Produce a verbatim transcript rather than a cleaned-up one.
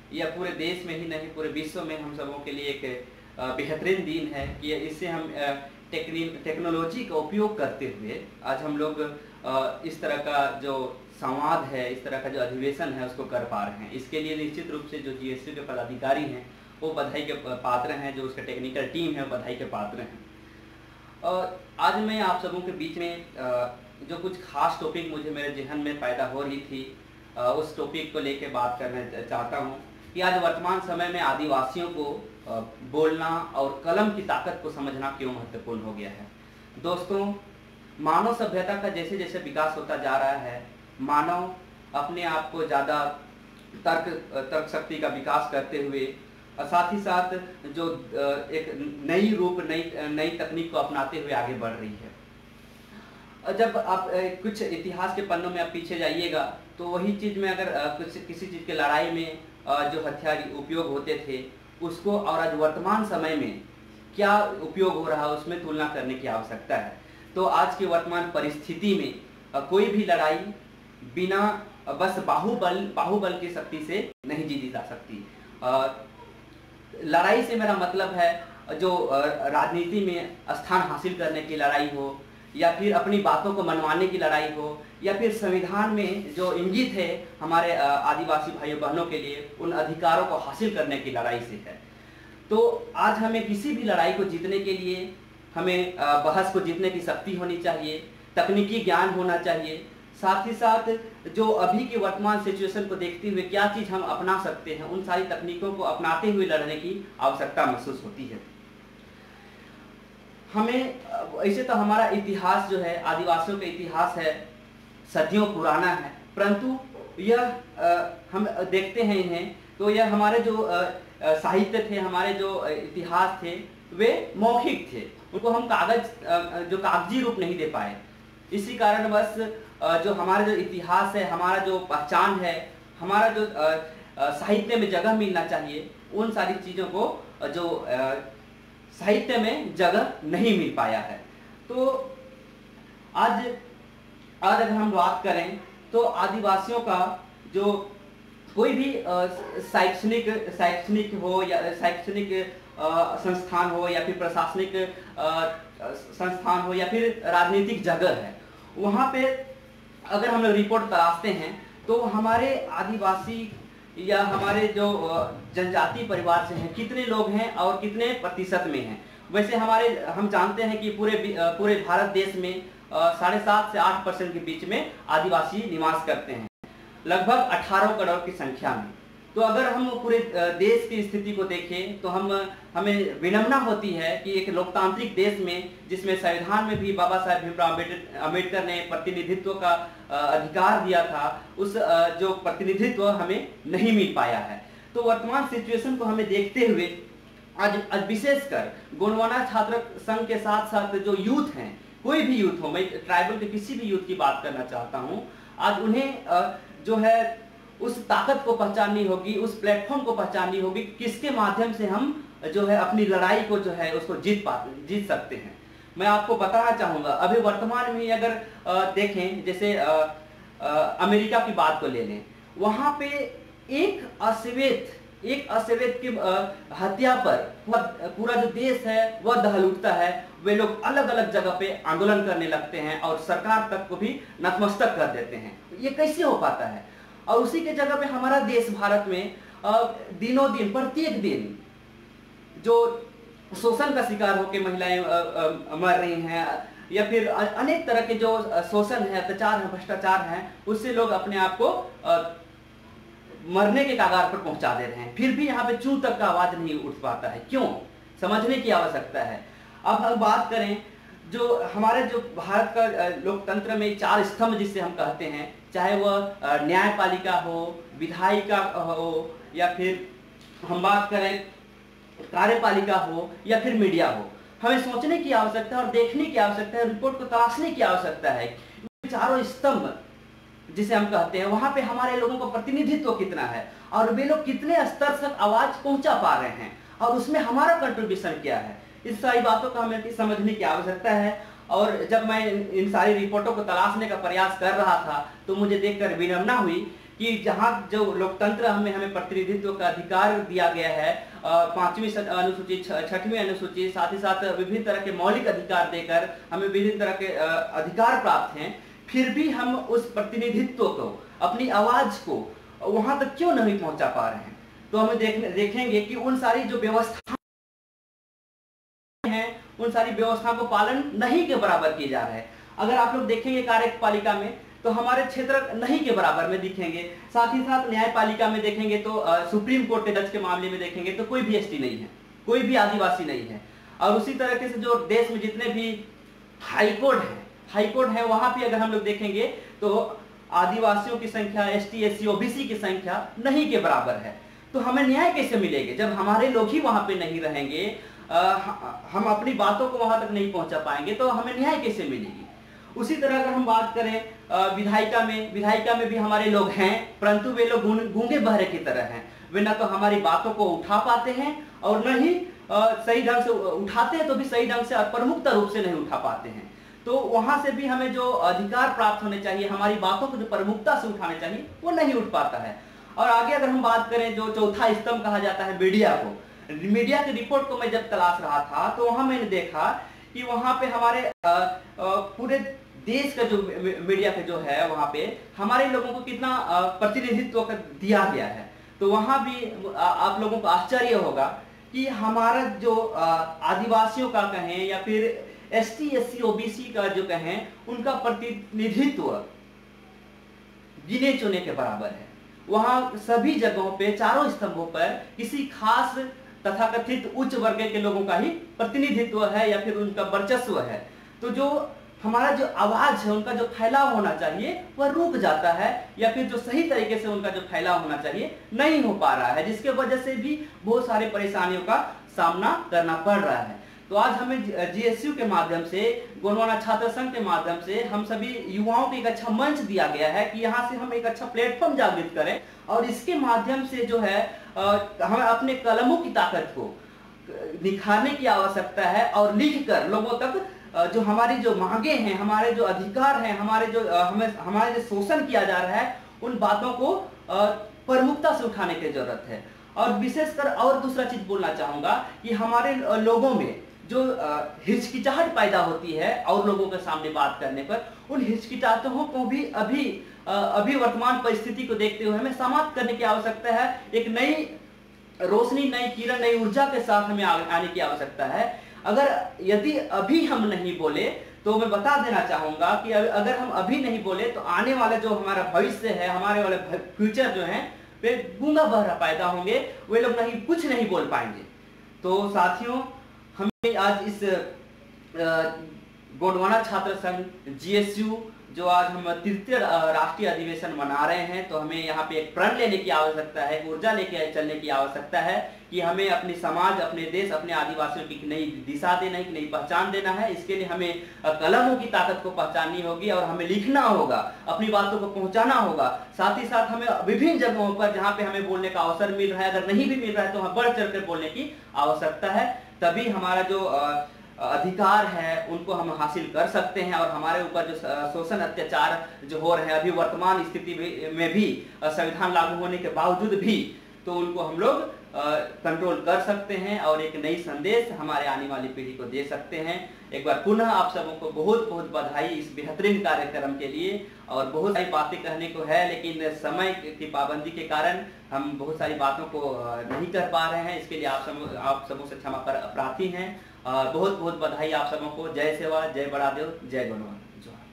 यह पूरे देश में ही नहीं पूरे विश्व में हम सबों के लिए एक बेहतरीन दिन है कि इससे हम टेक्नोलॉजी का उपयोग करते हुए आज हम लोग इस तरह का जो संवाद है, इस तरह का जो अधिवेशन है उसको कर पा रहे हैं। इसके लिए निश्चित रूप से जो जीएसटी के पदाधिकारी हैं वो बधाई के पात्र हैं, जो उसका टेक्निकल टीम है वो बधाई के पात्र हैं। और आज मैं आप सबों के बीच में जो कुछ खास टॉपिक मुझे मेरे जहन में पैदा हो रही थी उस टॉपिक को लेकर बात करना चाहता हूँ कि आज वर्तमान समय में आदिवासियों को बोलना और कलम की ताकत को समझना क्यों महत्वपूर्ण हो गया है। दोस्तों, मानव सभ्यता का जैसे जैसे विकास होता जा रहा है, मानव अपने आप को ज़्यादा तर्क तर्क शक्ति का विकास करते हुए और साथ ही साथ जो एक नई रूप नई नई तकनीक को अपनाते हुए आगे बढ़ रही है। जब आप कुछ इतिहास के पन्नों में आप पीछे जाइएगा तो वही चीज़ में अगर कुछ किसी चीज़ के लड़ाई में जो हथियार उपयोग होते थे उसको और आज वर्तमान समय में क्या उपयोग हो रहा है उसमें तुलना करने की आवश्यकता है। तो आज की वर्तमान परिस्थिति में कोई भी लड़ाई बिना बस बाहुबल बाहुबल की शक्ति से नहीं जीती जा सकती। लड़ाई से मेरा मतलब है जो राजनीति में स्थान हासिल करने की लड़ाई हो या फिर अपनी बातों को मनवाने की लड़ाई हो या फिर संविधान में जो इंगित है हमारे आदिवासी भाइयों बहनों के लिए उन अधिकारों को हासिल करने की लड़ाई से है। तो आज हमें किसी भी लड़ाई को जीतने के लिए हमें बहस को जीतने की शक्ति होनी चाहिए, तकनीकी ज्ञान होना चाहिए, साथ ही साथ जो अभी की वर्तमान सिचुएशन को देखते हुए क्या चीज़ हम अपना सकते हैं उन सारी तकनीकों को अपनाते हुए लड़ने की आवश्यकता महसूस होती है। हमें ऐसे तो हमारा इतिहास जो है आदिवासियों का इतिहास है सदियों पुराना है, परंतु यह आ, हम देखते हैं इन्हें तो यह हमारे जो साहित्य थे, हमारे जो इतिहास थे वे मौखिक थे, उनको हम कागज जो कागजी रूप नहीं दे पाए। इसी कारणवश जो हमारा जो इतिहास है, हमारा जो पहचान है, हमारा जो साहित्य में जगह मिलना चाहिए उन सारी चीज़ों को जो साहित्य में जगह नहीं मिल पाया है। तो आज आज अगर हम बात करें तो आदिवासियों का जो कोई भी शैक्षणिक शैक्षणिक हो या शैक्षणिक संस्थान हो या फिर प्रशासनिक संस्थान हो या फिर राजनीतिक जगह है, वहाँ पे अगर हम लोग रिपोर्ट तलाशते हैं तो हमारे आदिवासी या हमारे जो जनजाति परिवार से हैं कितने लोग हैं और कितने प्रतिशत में हैं। वैसे हमारे हम जानते हैं कि पूरे पूरे भारत देश में साढ़े सात से आठ परसेंट के बीच में आदिवासी निवास करते हैं, लगभग अठारह करोड़ की संख्या में। तो अगर हम पूरे देश की स्थिति को देखें तो हम हमें विडंबना होती है कि एक लोकतांत्रिक देश में जिसमें संविधान में भी बाबा साहेब भीमराव अम्बेडकर ने प्रतिनिधित्व का अधिकार दिया था, उस जो प्रतिनिधित्व हमें नहीं मिल पाया है। तो वर्तमान सिचुएशन को हमें देखते हुए आज आज विशेषकर गोंडवाना छात्र संघ के साथ साथ जो यूथ हैं, कोई भी यूथ हो, मैं ट्राइबल के किसी भी यूथ की बात करना चाहता हूँ, आज उन्हें जो है उस ताकत को पहचाननी होगी, उस प्लेटफॉर्म को पहचाननी होगी किसके माध्यम से हम जो है अपनी लड़ाई को जो है उसको जीत पा जीत सकते हैं। मैं आपको बताना चाहूँगा अभी वर्तमान में अगर देखें जैसे आ, आ, अमेरिका की बात को ले लें, वहाँ पे एक अश्वेत एक अश्वेत की हत्या पर पूरा जो देश है वह दहल उठता है। वे लोग अलग अलग जगह पे आंदोलन करने लगते हैं और सरकार तक को भी नतमस्तक कर देते हैं। ये कैसे हो पाता है? और उसी के जगह पे हमारा देश भारत में दिनों दिन प्रत्येक दिन जो शोषण का शिकार होकर महिलाएं मर रही हैं या फिर अनेक तरह के जो शोषण है, अत्याचार है, भ्रष्टाचार है, उससे लोग अपने आप को मरने के कगार पर पहुंचा दे रहे हैं, फिर भी यहाँ पे चूं तक का आवाज नहीं उठ पाता है। क्यों? समझने की आवश्यकता है। अब हम बात करें जो हमारे जो भारत का लोकतंत्र में चार स्तंभ जिसे हम कहते हैं, चाहे वह न्यायपालिका हो, विधायिका हो या फिर हम बात करें कार्यपालिका हो या फिर मीडिया हो, हमें सोचने की आवश्यकता और देखने की आवश्यकता है, रिपोर्ट को तलाशने की आवश्यकता है। चारों स्तंभ जिसे हम कहते हैं वहां पे हमारे लोगों का प्रतिनिधित्व कितना है और वे लोग कितने स्तर तक आवाज पहुंचा पा रहे हैं और उसमें हमारा कंट्रीब्यूशन क्या है, इस सारी बातों का हमें समझने की आवश्यकता है। और जब मैं इन सारी रिपोर्टों को तलाशने का प्रयास कर रहा था तो मुझे देखकर विडंबना हुई कि जहाँ जो लोकतंत्र हमें हमें प्रतिनिधित्व का अधिकार दिया गया है, पांचवी अनुसूची, छठवीं अनुसूची, साथ ही साथ विभिन्न तरह के मौलिक अधिकार देकर हमें विभिन्न तरह के अधिकार प्राप्त हैं, फिर भी हम उस प्रतिनिधित्व को, अपनी आवाज को वहां तक क्यों नहीं पहुंचा पा रहे हैं। तो हमें देख देखेंगे कि उन सारी जो व्यवस्था हैं, उन सारी व्यवस्था को पालन नहीं के बराबर किए जा रहे हैं। अगर आप लोग देखेंगे कार्यपालिका में तो हमारे क्षेत्र नहीं के बराबर में दिखेंगे, साथ ही साथ न्यायपालिका में देखेंगे तो आ, सुप्रीम कोर्ट के जज के मामले में देखेंगे तो कोई भी एसटी नहीं है, कोई भी आदिवासी नहीं है। और उसी तरीके से जो देश में जितने भी हाईकोर्ट है हाईकोर्ट है वहां भी अगर हम लोग देखेंगे तो आदिवासियों की संख्या, एसटी, एससी, ओबीसी की संख्या नहीं के बराबर है। तो हमें न्याय कैसे मिलेगा जब हमारे लोग ही वहां पे नहीं रहेंगे, आ, हम अपनी बातों को वहां तक नहीं पहुंचा पाएंगे, तो हमें न्याय कैसे मिलेगी। उसी तरह अगर हम बात करें विधायिका में, विधायिका में भी हमारे लोग हैं, परंतु वे लोग गूंगे बहरे की तरह हैं। वे न तो हमारी बातों को उठा पाते हैं और न ही सही ढंग से उठाते हैं तो भी सही ढंग से और प्रमुखता रूप से नहीं उठा पाते हैं। तो वहां से भी हमें जो अधिकार प्राप्त होने चाहिए, हमारी बातों को जो प्रमुखता से उठाने चाहिए, वो नहीं उठ पाता है। और आगे अगर हम बात करें जो चौथा स्तंभ कहा जाता है मीडिया को, मीडिया की रिपोर्ट को मैं जब तलाश रहा था तो वहां मैंने देखा कि वहां पे हमारे आ, आ, पूरे देश का जो मीडिया का जो है वहां पे हमारे लोगों को कितना प्रतिनिधित्व दिया गया है। तो वहां भी आप लोगों को आश्चर्य होगा कि हमारा जो आदिवासियों का कहें या फिर एसटी, एससी, ओबीसी का जो कहें, उनका प्रतिनिधित्व गिने चुने के बराबर है। वहां सभी जगहों पे, चारों स्तंभों पर किसी खास तथाकथित उच्च वर्ग के लोगों का ही प्रतिनिधित्व है या फिर उनका वर्चस्व है। तो जो हमारा जो आवाज है, उनका जो फैलाव होना चाहिए वह रुक जाता है, या फिर जो सही तरीके से उनका जो फैलाव होना चाहिए नहीं हो पा रहा है, जिसके वजह से भी बहुत सारे परेशानियों का सामना करना पड़ रहा है। तो आज हमें जीएसयू के माध्यम से, गोंडवाना छात्र संघ के माध्यम से हम सभी युवाओं को एक अच्छा मंच दिया गया है कि यहाँ से हम एक अच्छा प्लेटफॉर्म जागृत करें और इसके माध्यम से जो है हमें अपने कलमों की ताकत को निखारने की आवश्यकता है और लिखकर लोगों तक जो हमारी जो मांगे हैं, हमारे जो अधिकार हैं, हमारे जो हमें हमारे जो शोषण किया जा रहा है, उन बातों को प्रमुखता से उठाने की जरूरत है। और विशेषकर और दूसरा चीज बोलना चाहूंगा कि हमारे लोगों में जो हिचकिचाहट पैदा होती है और लोगों के सामने बात करने पर, उन हिचकिचाहटों को भी अभी अभी वर्तमान परिस्थिति को देखते हुए हमें समाप्त करने की आवश्यकता है। एक नई रोशनी, नई किरण, नई ऊर्जा के साथ हमें आने की आवश्यकता है। अगर यदि अभी हम नहीं बोले तो मैं बता देना चाहूंगा कि अगर हम अभी नहीं बोले तो आने वाला जो हमारा भविष्य है, हमारे वाले फ्यूचर जो है वे गूंगा बहरा पैदा होंगे, वे लोग नहीं कुछ नहीं बोल पाएंगे। तो साथियों, हमें आज इस गोंडवाना छात्र संघ जीएसयू जो आज हम तृतीय राष्ट्रीय अधिवेशन मना रहे हैं, तो हमें यहाँ पे एक प्रण लेने की आवश्यकता है, ऊर्जा लेके चलने की आवश्यकता है कि हमें अपने समाज, अपने देश, अपने आदिवासियों की नई दिशा देना है, नई पहचान देना है। इसके लिए हमें कलमों की ताकत को पहचाननी होगी और हमें लिखना होगा, अपनी बातों को पहुंचाना होगा। साथ ही साथ हमें विभिन्न जगहों पर जहाँ पे हमें बोलने का अवसर मिल रहा है, अगर नहीं भी मिल रहा है तो वहाँ बढ़ चढ़ कर बोलने की आवश्यकता है। तभी हमारा जो अधिकार है उनको हम हासिल कर सकते हैं और हमारे ऊपर जो शोषण, अत्याचार जो हो रहे हैं अभी वर्तमान स्थिति में भी, संविधान लागू होने के बावजूद भी, तो उनको हम लोग कंट्रोल कर सकते हैं और एक नई संदेश हमारे आने वाली पीढ़ी को दे सकते हैं। एक बार पुनः आप सबों को बहुत बहुत बधाई इस बेहतरीन कार्यक्रम के लिए। और बहुत सारी बातें कहने को है, लेकिन समय की पाबंदी के कारण हम बहुत सारी बातों को नहीं कर पा रहे हैं। इसके लिए आप सब आप सबों से क्षमा प्रार्थी हैं। बहुत बहुत बधाई आप सबों को। जय सेवा, जय बड़ादेव, जय गोंडवाना।